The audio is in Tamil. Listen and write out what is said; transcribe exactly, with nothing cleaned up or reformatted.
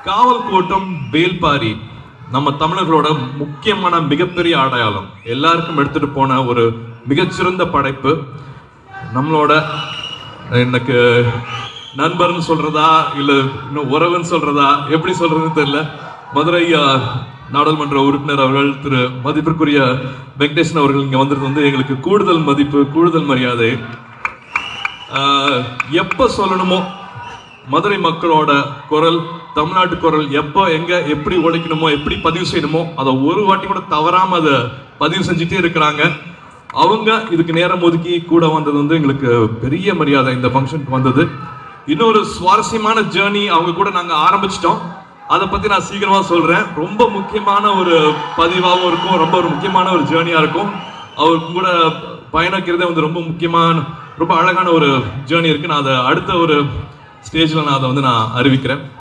காவல் கோட்டம் வேல்பாரி நம்ம தமிழர்களோட முக்கியமான மிகப்பெரிய அடையாளம். எல்லாருக்கும் எடுத்துட்டு போன ஒரு மிகச்சிறந்த படைப்பு. நம்மளோட எனக்கு நண்பர்னு சொல்றதா இல்ல இன்னும் உறவுன்னு சொல்றதா எப்படி சொல்றதுன்னு தெரியல. மதுரை நாடாளுமன்ற உறுப்பினர் அவர்கள் திரு மதிப்பிற்குரிய வெங்கடேசன் அவர்கள் இங்க வந்தது வந்து எங்களுக்கு கூடுதல் மதிப்பு, கூடுதல் மரியாதை. எப்ப சொல்லணுமோ மதுரை மக்களோட குரல், தமிழ்நாட்டு குரல் எப்போ எங்க எப்படி உழைக்கணுமோ எப்படி பதிவு செய்யணுமோ அதை ஒரு வாட்டி கூட தவறாம அதை பதிவு செஞ்சுட்டே இருக்கிறாங்க. அவங்க இதுக்கு நேரம் ஒதுக்கி கூட வந்தது வந்து எங்களுக்கு பெரிய மரியாதை. இந்த ஃபங்க்ஷனுக்கு வந்தது இன்னொரு சுவாரஸ்யமான ஜேர்னி அவங்க கூட நாங்க ஆரம்பிச்சிட்டோம். அதை பத்தி நான் சீக்கிரமா சொல்றேன். ரொம்ப முக்கியமான ஒரு பதிவாகவும் இருக்கும், ரொம்ப ஒரு முக்கியமான ஒரு ஜேர்னியா இருக்கும். அவருக்கு கூட பயணிக்கிறதே வந்து ரொம்ப முக்கியமான ரொம்ப அழகான ஒரு ஜேர்னி இருக்கு. நான் அதை அடுத்த ஒரு ஸ்டேஜ்ல நான் அதை வந்து நான் அறிவிக்கிறேன்.